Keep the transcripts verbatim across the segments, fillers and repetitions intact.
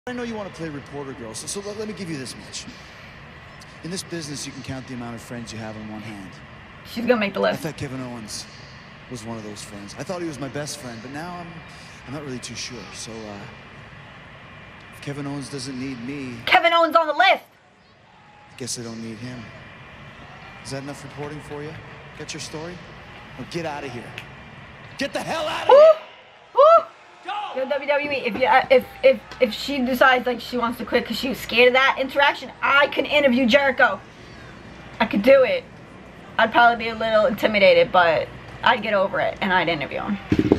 I know you want to play reporter, girl, so, so let, let me give you this much. In this business, you can count the amount of friends you have in one hand. She's gonna make the list. I thought Kevin Owens was one of those friends. I thought he was my best friend, but now I'm, I'm not really too sure. So, uh, if Kevin Owens doesn't need me... Kevin Owens on the list! I guess I don't need him. Is that enough reporting for you? Got your story? Well, get out of here. Get the hell out of Woo! here! Woo! Yo, W W E, if you uh, if if if she decides like she wants to quit because she was scared of that interaction, I can interview Jericho. I could do it. I'd probably be a little intimidated, but I'd get over it and I'd interview him.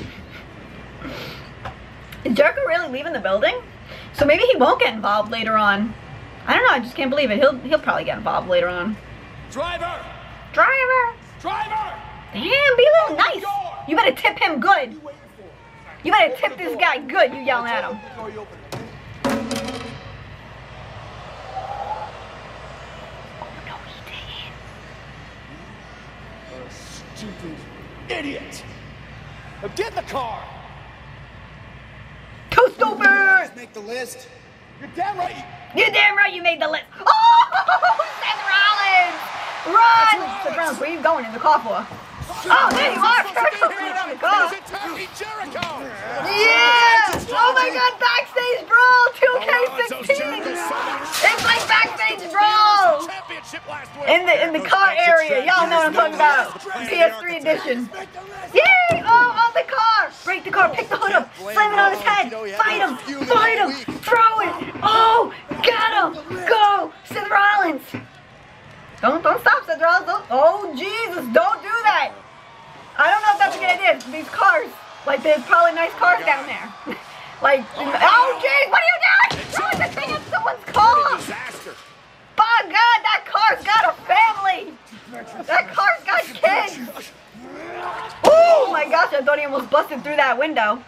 Is Jericho really leaving the building? So maybe he won't get involved later on. I don't know. I just can't believe it. He'll he'll probably get involved later on. Driver! Driver! Driver! Damn, be a little nice. You better tip him good. You better tip this guy good, you yelling at him. Oh, no, he didn't. A stupid idiot! Now get in the car! Too stupid! Make the list. You're damn right! You're damn right you made the list. Oh, Seth Rollins! Run! Seth Rollins, where are you going in the car for? Oh, there you are! Jericho ran out of the car. Yeah! Oh my God! Backstage Brawl two K sixteen. It's like Backstage Brawl in the in the car area. Y'all know what I'm talking about. P S three edition. Yay! Oh, on the car! Break the car. Pick the hood up. Slam it on his head. Fight him! Fight him! Throw it! Oh! Got him! Go! Seth Rollins! Don't don't stop, Seth Rollins. Don't, oh Jesus! Don't do that. I don't know if that's a good idea. These cars, like there's probably nice cars down there. Like, oh jeez, what are you doing? Throwing the thing at someone's car. By God, that car's got a family. That car's got kids. Oh my gosh, I thought he almost busted through that window.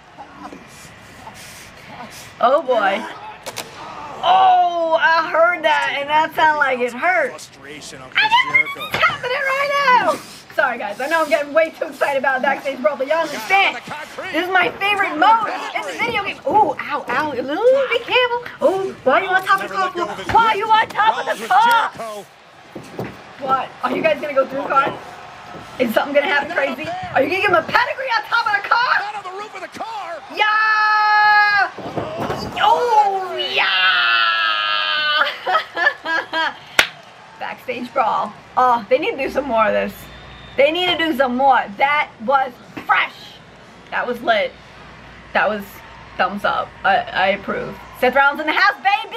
Oh boy. Oh, I heard that, and that sounded like it hurt. I know what's happening right now. Sorry guys, I know I'm getting way too excited about Backstage Brawl, but y'all understand. This is my favorite mode in the video game. Ooh, ow, ow. Ooh, be careful. Ooh, why are you on top of the car? Why are you on top of the car? What? Are you guys gonna go through the car? Is something gonna happen crazy? Are you gonna give him a pedigree on top of the car? Not on the roof of the car! Yeah! Oh, yeah! Backstage Brawl. Oh, they need to do some more of this. They need to do some more. That was fresh. That was lit. That was thumbs up. I, I approve. Seth Rollins in the house, baby!